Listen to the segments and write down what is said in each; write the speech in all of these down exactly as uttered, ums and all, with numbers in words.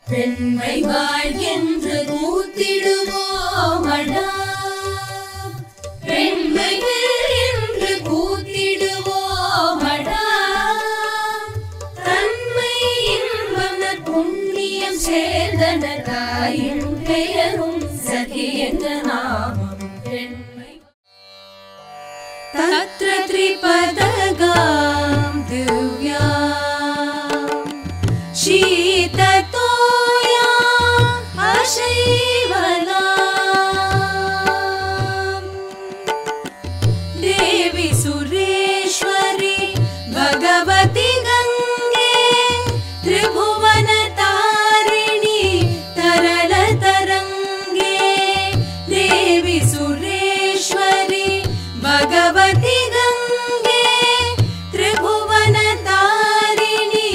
பெண்மை வாழ்கின்ற கூத்திடுவோமடா, பெண்மை என்று கூத்திடுவோமடா, தன்மை இன்பம் புண்ணியம் சேர்ந்தன தாயின் பெயரும் சகி என்ற நாமம் பெண்மை. தத்ர த்ரிபதகாம் திவ்யா शीततोया अशैवलाम् देवी सुरेश्वरी भगवती गंगे त्रिभुवनतारिणी तरलतरंगे देवी सुरेश्वरी भगवती गंगे त्रिभुवनतारिणी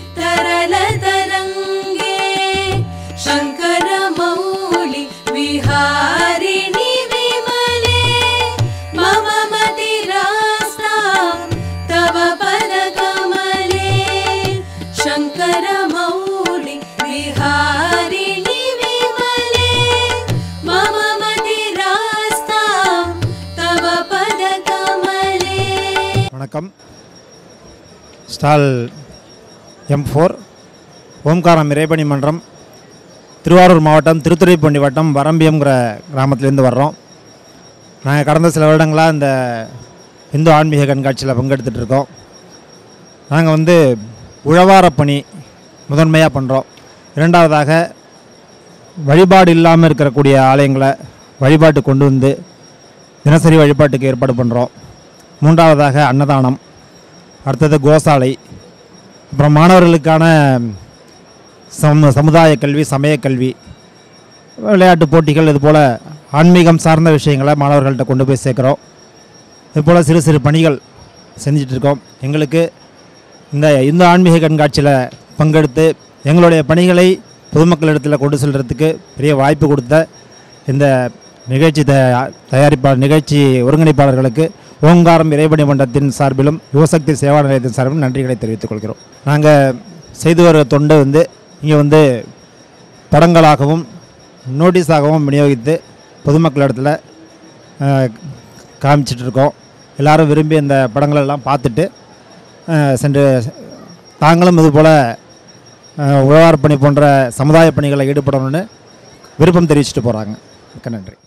तरलतरंगे शंकर मौली विहारिणी विमले मम मतिरास्ता तव पदकमले शंकर मौली विहारिणी विमले मम मतिरास्ता तव पदकमले. வணக்கம். ஸ்டால் எம் ஃபோர் ஓம்காரம் இறைபணி மன்றம், திருவாரூர் மாவட்டம் திருத்துறைப்பூண்டி வட்டம் வரம்பியம்ங்கிற கிராமத்திலேருந்து வர்றோம். நாங்கள் கடந்த சில வருடங்களாக இந்த இந்து ஆன்மீக கண்காட்சியில் பங்கெடுத்துட்டு இருக்கோம். நாங்கள் வந்து உழவார பணி முதன்மையாக பண்ணுறோம். இரண்டாவதாக வழிபாடு இல்லாமல் இருக்கக்கூடிய ஆலயங்களை வழிபாட்டு கொண்டு வந்து தினசரி வழிபாட்டுக்கு ஏற்பாடு பண்ணுறோம். மூன்றாவதாக அன்னதானம், அடுத்தது கோசாலை, அப்புறம் மாணவர்களுக்கான சம சமுதாய கல்வி, சமய கல்வி, விளையாட்டு போட்டிகள், இதுபோல் ஆன்மீகம் சார்ந்த விஷயங்களை மாணவர்கள்ட்ட கொண்டு போய் சேர்க்குறோம். இதுபோல் சிறு சிறு பணிகள் செஞ்சிட்ருக்கோம். எங்களுக்கு இந்த இந்து ஆன்மீக கண்காட்சியில் பங்கெடுத்து எங்களுடைய பணிகளை பொதுமக்களிடத்தில் கொண்டு செல்கிறதுக்கு பெரிய வாய்ப்பு கொடுத்த இந்த நிகழ்ச்சி த தயாரிப்பாளர் நிகழ்ச்சி ஒருங்கிணைப்பாளர்களுக்கு ஓங்காரம் இறைபணி மன்றத்தின் சார்பிலும் யுவசக்தி சேவா நிலையத்தின் சார்பிலும் நன்றிகளை தெரிவித்துக் கொள்கிறோம். நாங்கள் செய்து வர தொண்டு வந்து இங்கே வந்து படங்களாகவும் நோட்டீஸாகவும் விநியோகித்து பொதுமக்களிடத்தில் காமிச்சிட்ருக்கோம். எல்லோரும் விரும்பி இந்த படங்களெல்லாம் பார்த்துட்டு சென்று தாங்களும் இதுபோல் உழவார் பணி போன்ற சமுதாய பணிகளை ஈடுபடணும்னு விருப்பம் தெரிவிச்சுட்டு போகிறாங்க. மிக்க நன்றி.